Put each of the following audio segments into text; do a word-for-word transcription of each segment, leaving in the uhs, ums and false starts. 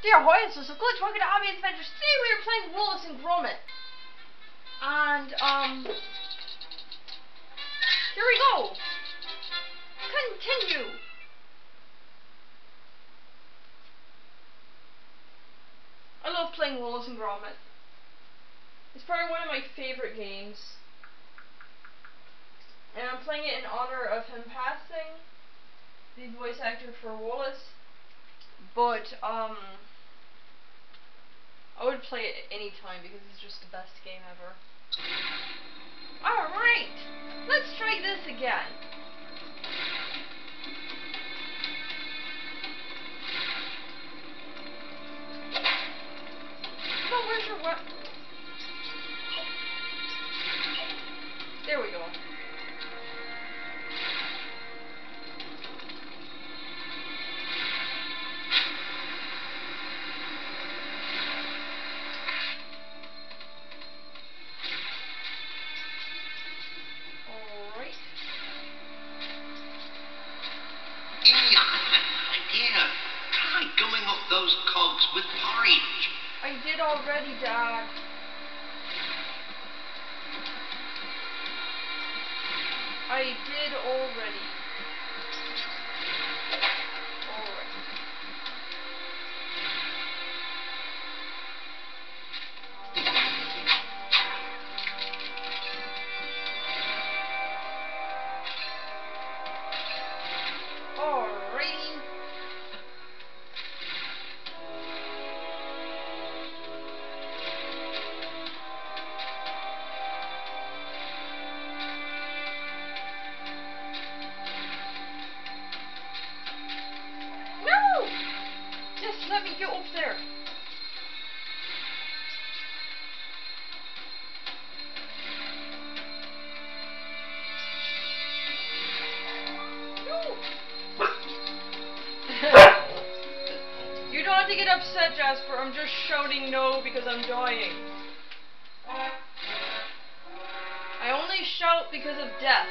Yeah, hi, it's just a glitch. Welcome to Abby Adventures. Today we are playing Wallace and Gromit. And, um... here we go! Continue! I love playing Wallace and Gromit. It's probably one of my favorite games. And I'm playing it in honor of him passing, the voice actor for Wallace. But, um... I would play it any time because it's just the best game ever. Alright! Let's try this again. No, where's your what? There we go. Those cogs with porridge. I did already, Dad. I did already. Alright. Alrighty. Let me get up there. No. You don't have to get upset, Jasper. I'm just shouting no because I'm dying. I only shout because of death.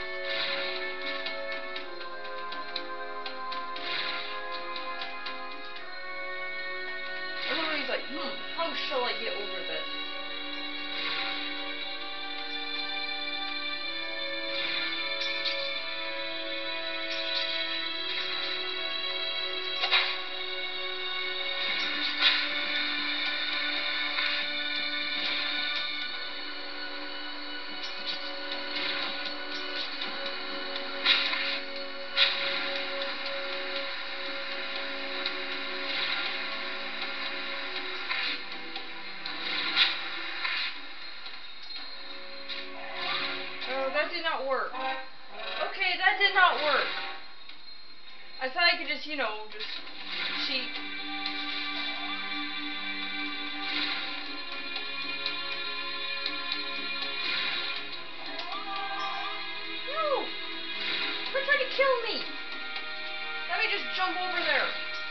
He's like, hmm, how shall I get over this? That did not work. Okay, that did not work. I thought I could just, you know, just cheat. No! Quit trying to kill me! Let me just jump over there.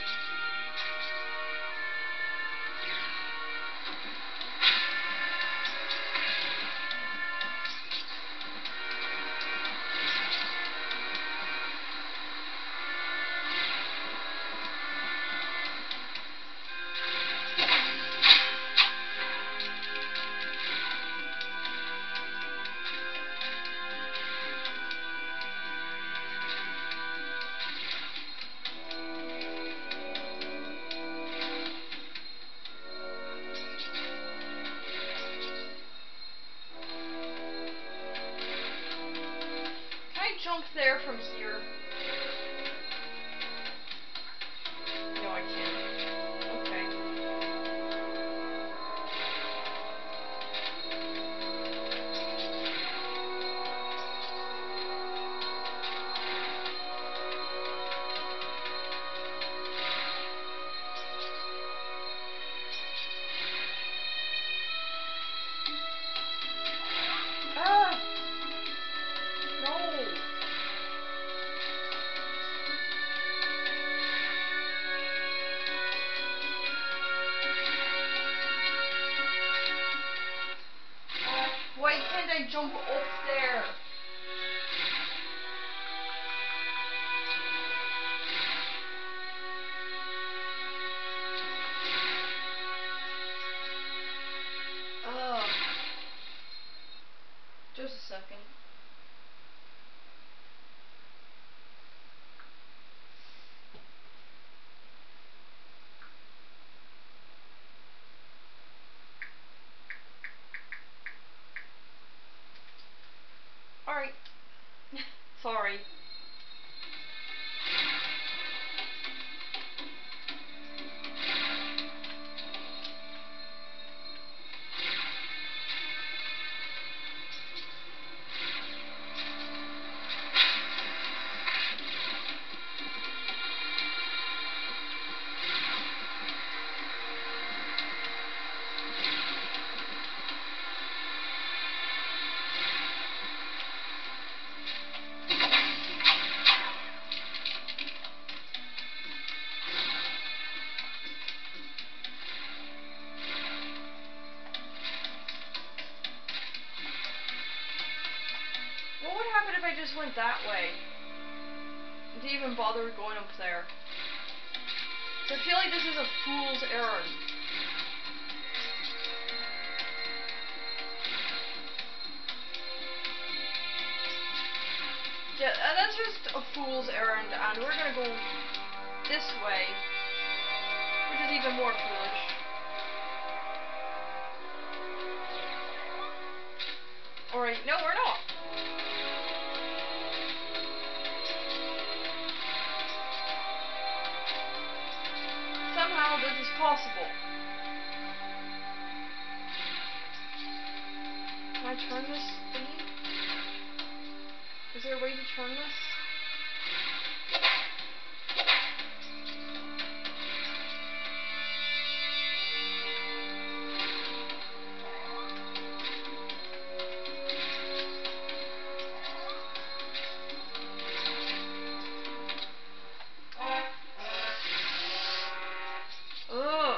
Jump there from here. No, I can't. Okay. Ah! No! Sorry. What would happen if I just went that way? To even bother going up there? So I feel like this is a fool's errand. Yeah, uh, that's just a fool's errand, and we're gonna go this way, which is even more foolish. Alright, no, we're not. Somehow this is possible. Can I turn this thingy? Is there a way to turn this? Ugh.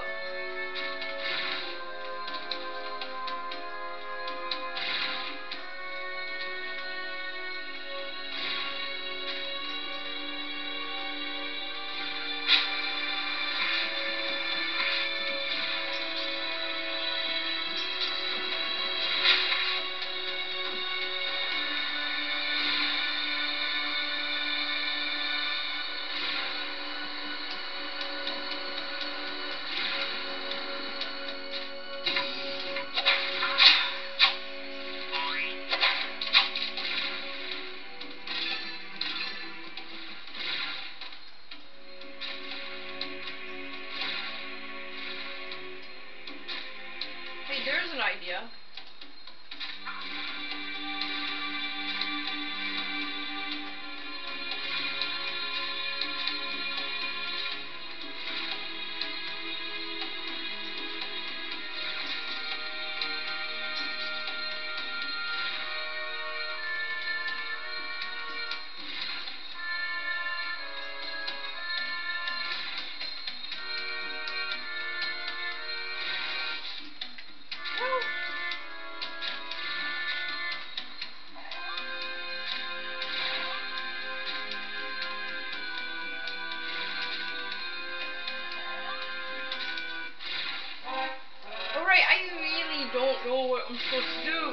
Hey, there's an idea. Alright, I really don't know what I'm supposed to do.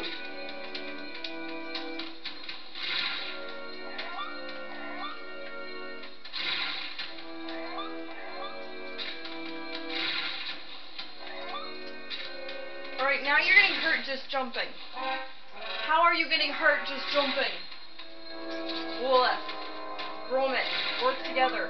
Alright, now you're getting hurt just jumping. How are you getting hurt just jumping? Wolf, Gromit, work together.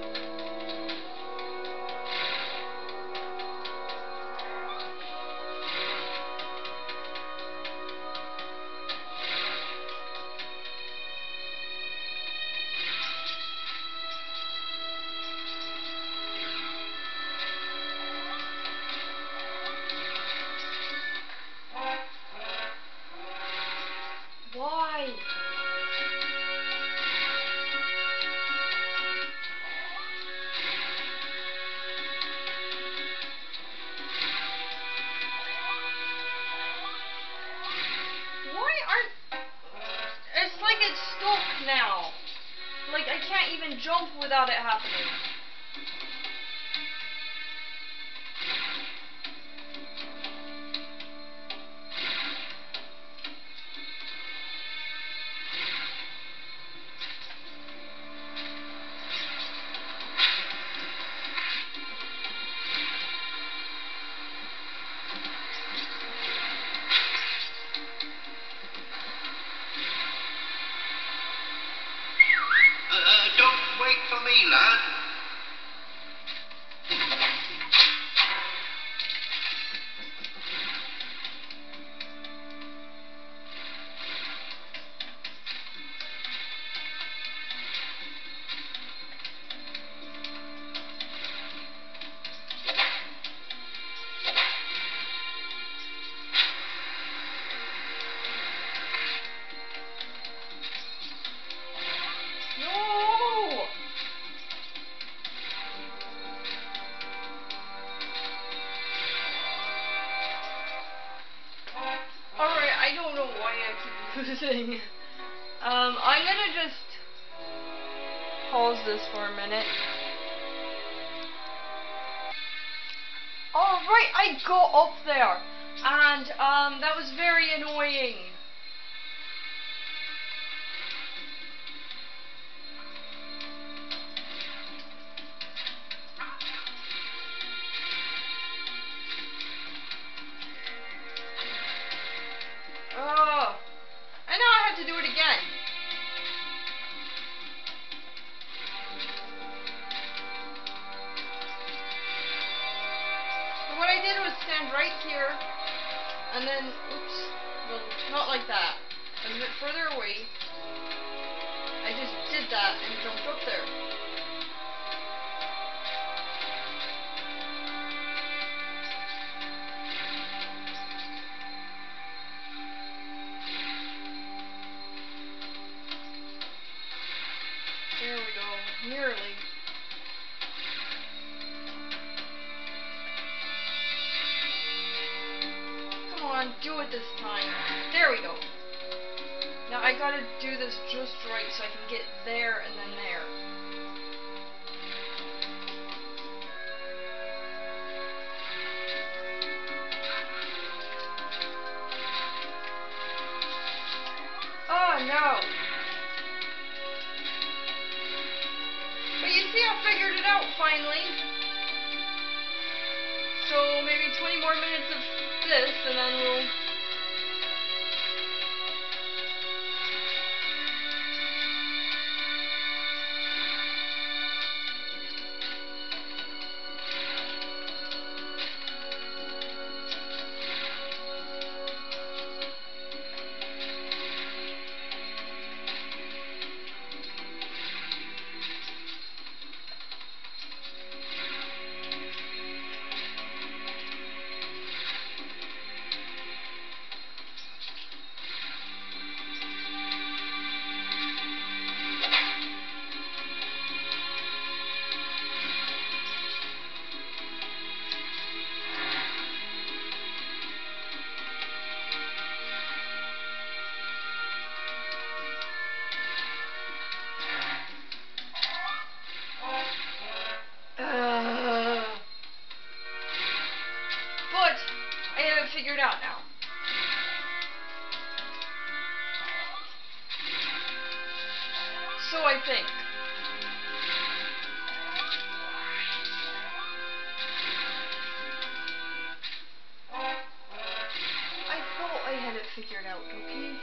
Why? Why aren't... It's like it's stuck now. Like, I can't even jump without it happening. confusing. Um, I'm gonna just pause this for a minute. Alright, I got up there, and um, that was very annoying. Oh, I know I have to do it again. So what I did was stand right here, and then, oops, well, not like that. I was a bit further away. I just did that and jumped up there. There we go, nearly. Come on, do it this time. There we go. Now I gotta do this just right so I can get there and then there. Oh no. But you see, I figured it out finally. So maybe twenty more minutes of this and then we'll... But I have it figured out now. So I think. I thought I had it figured out, okay?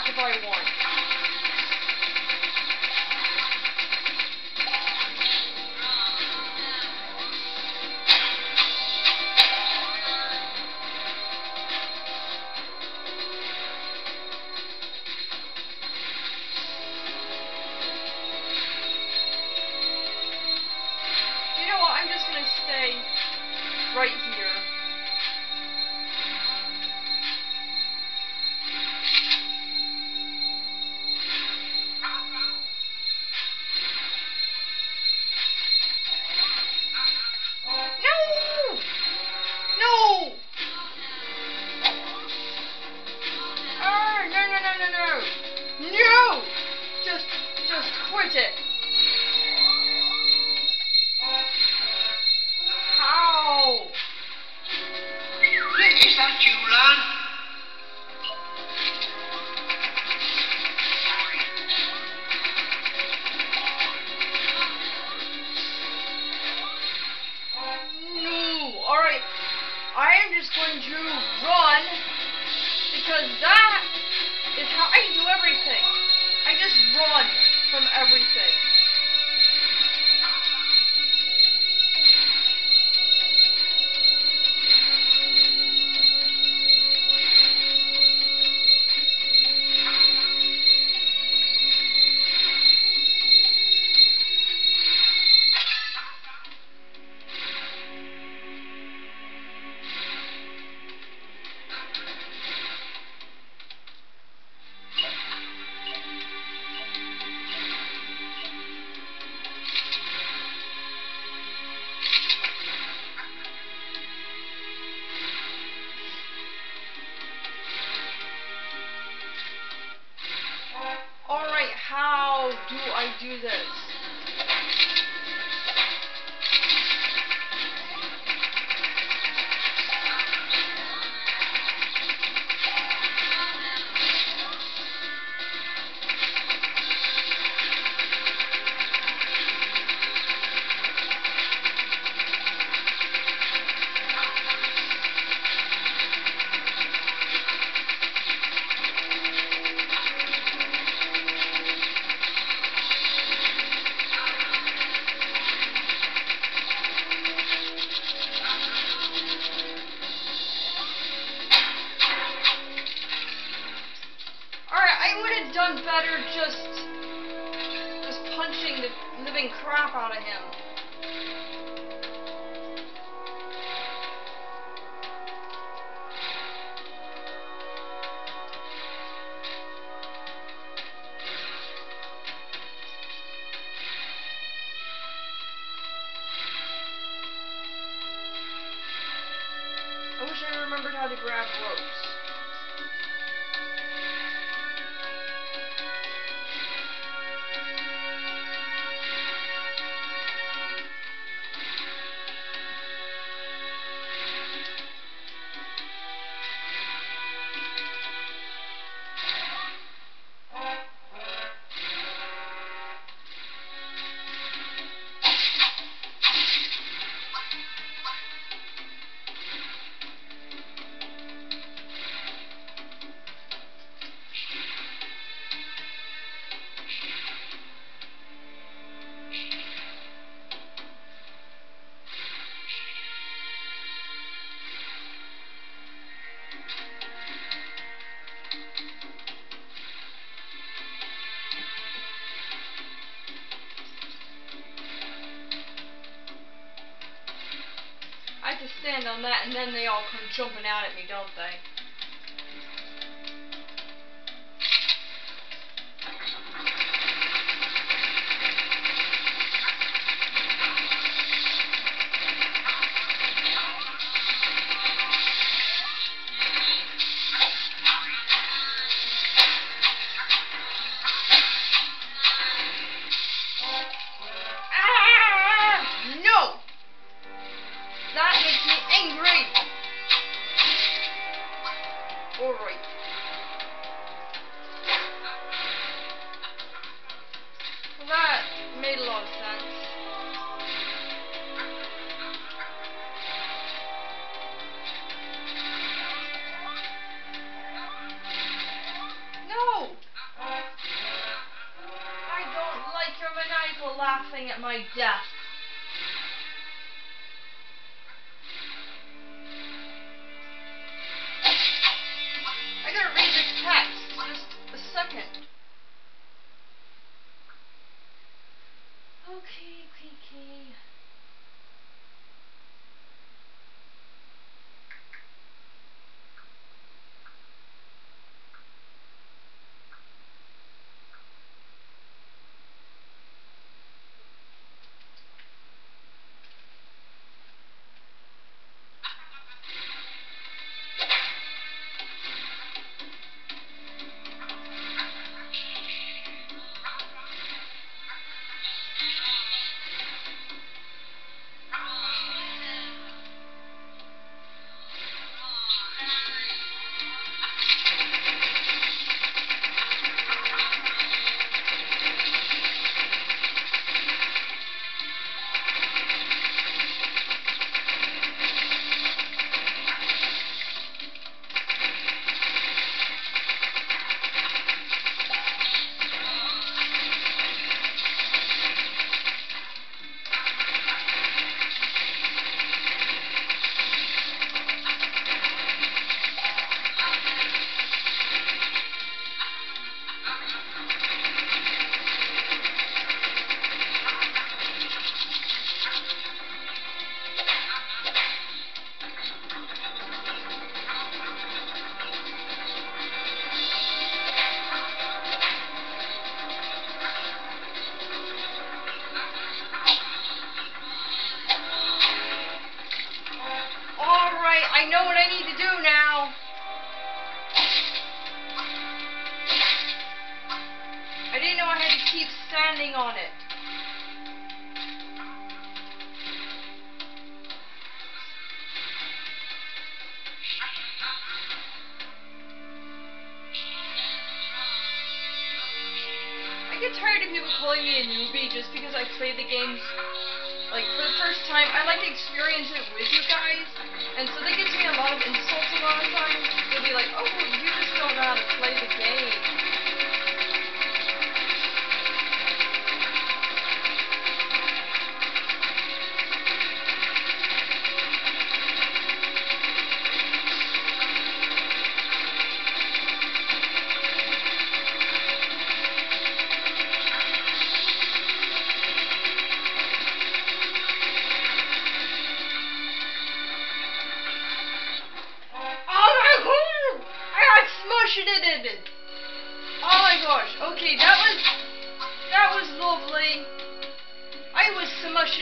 back if I want. You know what? I'm just gonna stay right here. Quit it! How? Is that you, Lan? No! Alright, I am just going to run because that is how I do everything. I just run from everything. Alright, how do I do this? Done better just just punching the living crap out of him. I wish I remembered how to grab ropes. I have to stand on that and then they all come jumping out at me, don't they? That makes me angry! my death. I gotta read this text. Just a second. Okay, okay, okay. I know what I need to do now. I didn't know I had to keep standing on it. I get tired of people calling me a newbie just because I play the games like for the first time. I like to experience it with you guys, and so that gets me a lot of insults a lot of times. They'll be like, oh, you just don't know how to play the game. Oh my gosh, okay, that was, that was lovely. I was smushed.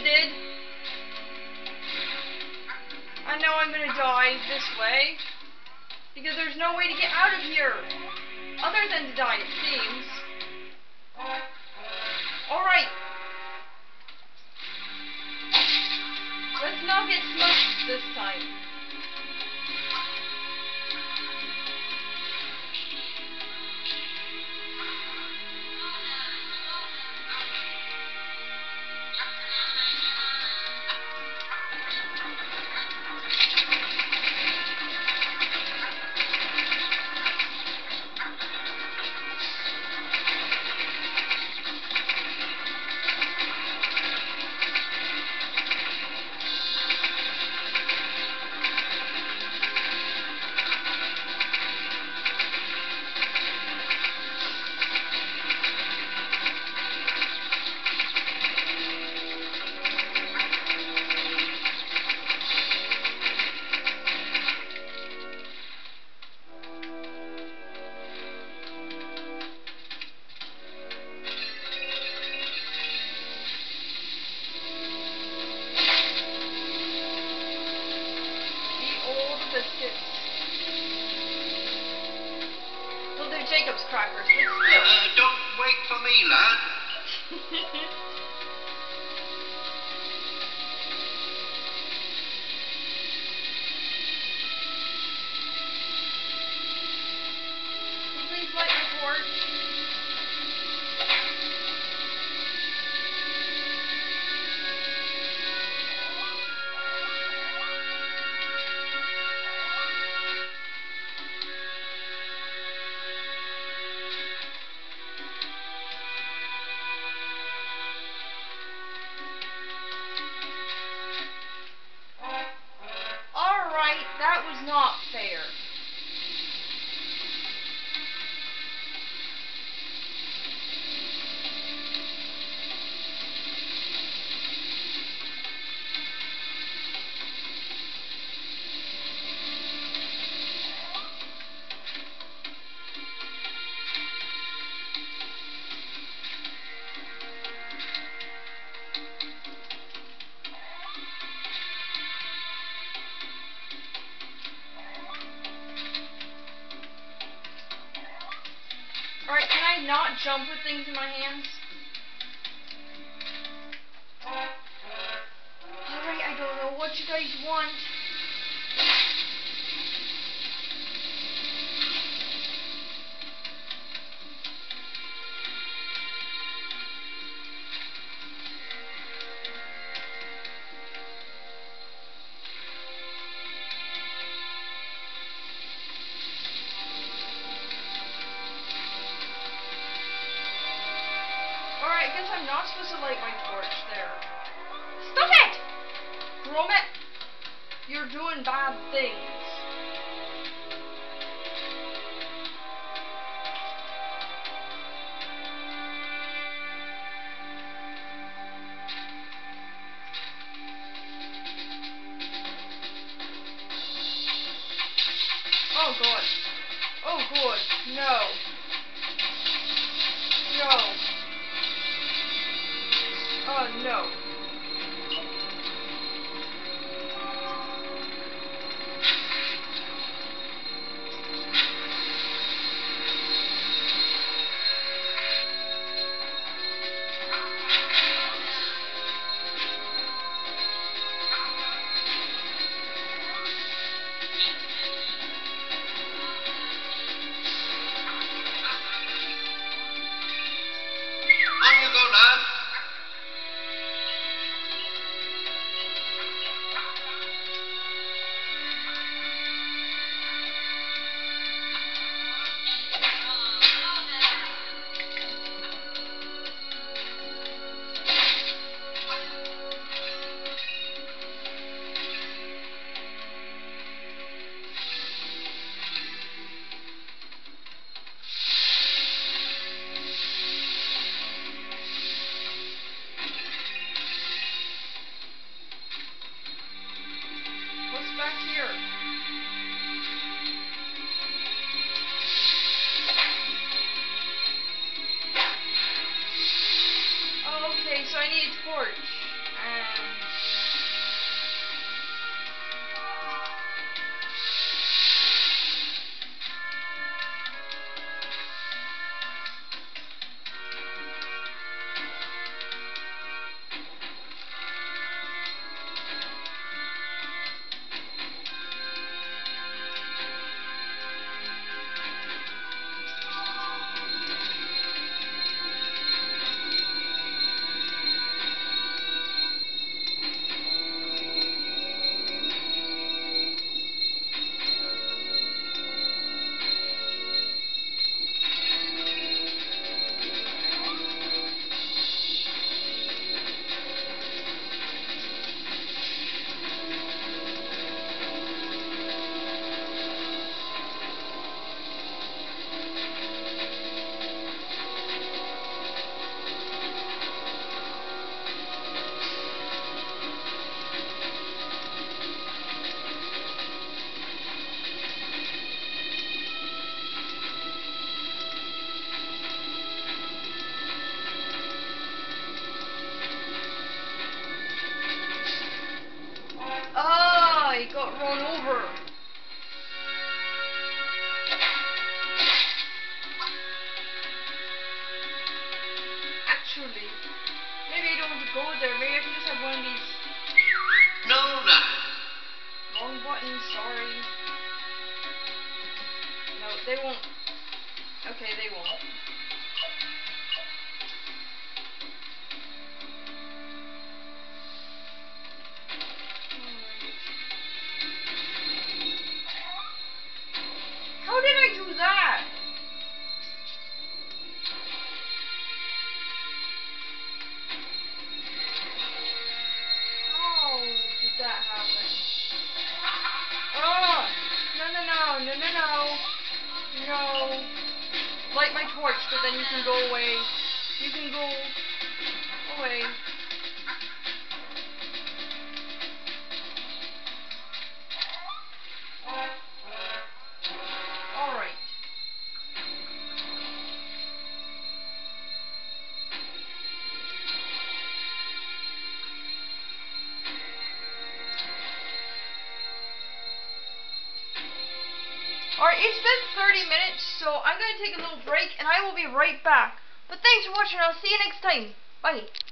And now I'm gonna die this way, because there's no way to get out of here, other than to die, it seems. Alright. Let's not get smushed this time. not jump with things in my hands? Alright, I don't know what you guys want. Alright, I guess I'm not supposed to light my torch there. Stop it! Grommet, you're doing bad things. Oh god. Oh god. No. No. Oh no. On you go, lad. What's back here? Oh, okay, so I need a torch. Um, oh, he got run over. Actually, maybe I don't want to go there. Maybe I can just have one of these. No, lad. Wrong button, sorry. No, they won't. Okay, they won't. How did I do that? How did that happen? Oh! No, no, no, no, no, no. No. Light my torch so then you can go away. You can go away. Alright. Alright, it's been thirty minutes, so I'm going to take a little break, and I will be right back. But thanks for watching, I'll see you next time. Bye.